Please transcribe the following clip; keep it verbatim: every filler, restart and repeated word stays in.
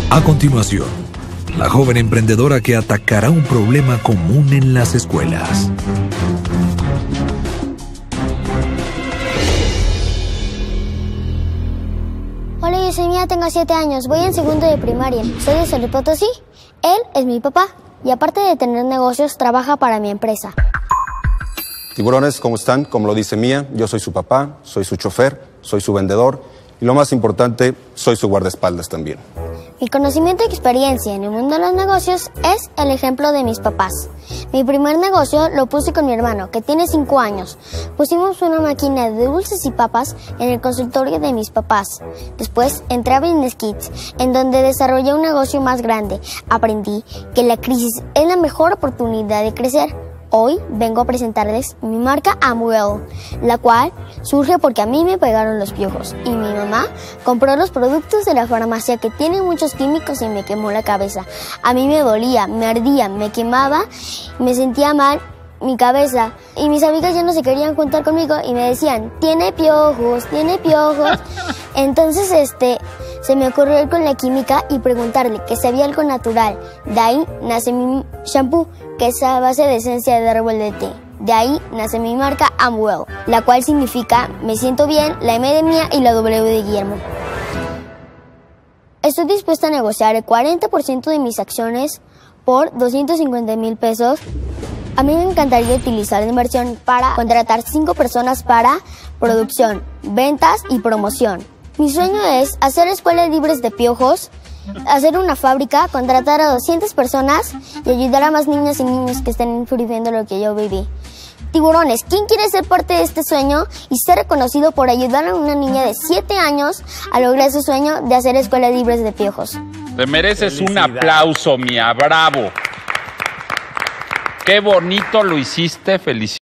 A continuación, la joven emprendedora que atacará un problema común en las escuelas. Hola, yo soy Mía, tengo siete años, voy en segundo de primaria. Soy de San Luis Potosí. Él es mi papá y aparte de tener negocios, trabaja para mi empresa. Tiburones, ¿cómo están? Como lo dice Mía, yo soy su papá, soy su chofer, soy su vendedor y lo más importante, soy su guardaespaldas también. Mi conocimiento y experiencia en el mundo de los negocios es el ejemplo de mis papás. Mi primer negocio lo puse con mi hermano, que tiene cinco años. Pusimos una máquina de dulces y papas en el consultorio de mis papás. Después entré a Business Kids, en donde desarrollé un negocio más grande. Aprendí que la crisis es la mejor oportunidad de crecer. Hoy vengo a presentarles mi marca Amwell, la cual surge porque a mí me pegaron los piojos y mi mamá compró los productos de la farmacia que tienen muchos químicos y me quemó la cabeza. A mí me dolía, me ardía, me quemaba, me sentía mal mi cabeza y mis amigas ya no se querían juntar conmigo y me decían, tiene piojos, tiene piojos. Entonces este se me ocurrió ir con la química y preguntarle que si había algo natural. De ahí nace mi shampoo, que es a base de esencia de árbol de té. De ahí nace mi marca Amwell, la cual significa me siento bien, la M de Mía y la W de Guillermo. Estoy dispuesta a negociar el cuarenta por ciento de mis acciones por doscientos cincuenta mil pesos. A mí me encantaría utilizar la inversión para contratar cinco personas para producción, ventas y promoción. Mi sueño es hacer escuelas libres de piojos, hacer una fábrica, contratar a doscientas personas y ayudar a más niñas y niños que estén viviendo lo que yo viví. Tiburones, ¿quién quiere ser parte de este sueño y ser reconocido por ayudar a una niña de siete años a lograr su sueño de hacer escuelas libres de piojos? Te mereces un aplauso, Mía, bravo. Qué bonito lo hiciste, felicidades.